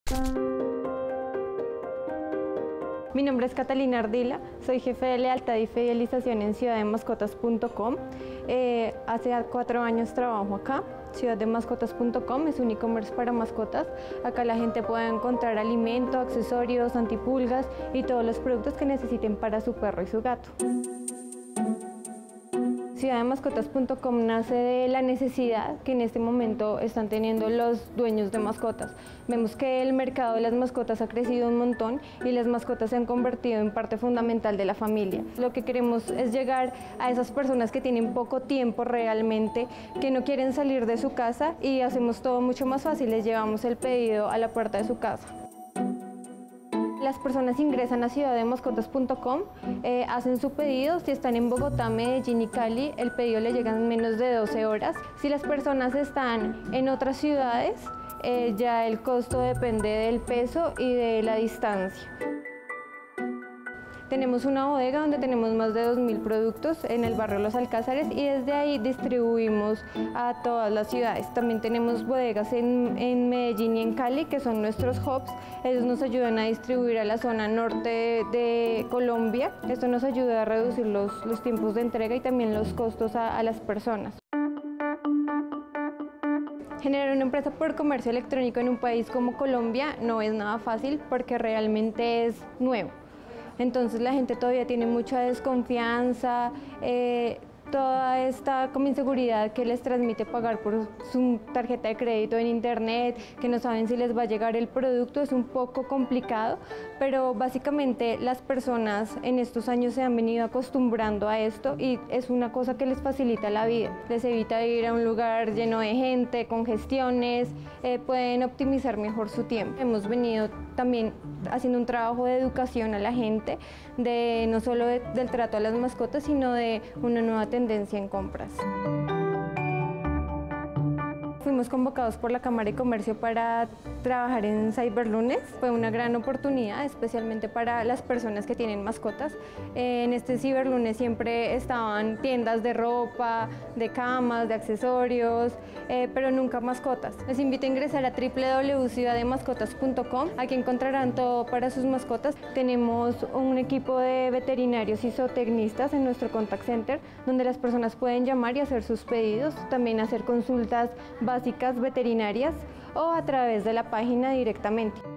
Mi nombre es Catalina Ardila, soy jefe de lealtad y fidelización en ciudaddemascotas.com. Hace 4 años trabajo acá. Ciudaddemascotas.com es un e-commerce para mascotas. Acá la gente puede encontrar alimento, accesorios, antipulgas y todos los productos que necesiten para su perro y su gato. Ciudaddemascotas.com nace de la necesidad que en este momento están teniendo los dueños de mascotas. Vemos que el mercado de las mascotas ha crecido un montón y las mascotas se han convertido en parte fundamental de la familia. Lo que queremos es llegar a esas personas que tienen poco tiempo realmente, que no quieren salir de su casa, y hacemos todo mucho más fácil. Les llevamos el pedido a la puerta de su casa. Las personas ingresan a ciudaddemascotas.com, hacen su pedido. Si están en Bogotá, Medellín y Cali, el pedido le llega en menos de 12 horas. Si las personas están en otras ciudades, ya el costo depende del peso y de la distancia. Tenemos una bodega donde tenemos más de 2.000 productos en el barrio Los Alcázares, y desde ahí distribuimos a todas las ciudades. También tenemos bodegas en Medellín y en Cali, que son nuestros hubs. Ellos nos ayudan a distribuir a la zona norte de Colombia. Esto nos ayuda a reducir los tiempos de entrega y también los costos a las personas. Generar una empresa por comercio electrónico en un país como Colombia no es nada fácil, porque realmente es nuevo. Entonces la gente todavía tiene mucha desconfianza, toda esta como inseguridad que les transmite pagar por su tarjeta de crédito en internet, que no saben si les va a llegar el producto. Es un poco complicado, pero básicamente las personas en estos años se han venido acostumbrando a esto, y es una cosa que les facilita la vida. Les evita ir a un lugar lleno de gente, congestiones, pueden optimizar mejor su tiempo. Hemos venido también haciendo un trabajo de educación a la gente, no solo del trato a las mascotas, sino de una nueva tendencia en compras. Fuimos convocados por la Cámara de Comercio para trabajar en Cyberlunes. Fue una gran oportunidad, especialmente para las personas que tienen mascotas. En este Cyberlunes siempre estaban tiendas de ropa, de camas, de accesorios, pero nunca mascotas. Les invito a ingresar a www.ciudaddemascotas.com. Aquí encontrarán todo para sus mascotas. Tenemos un equipo de veterinarios y zootecnistas en nuestro contact center, donde las personas pueden llamar y hacer sus pedidos, también hacer consultas básicas veterinarias, o a través de la página directamente.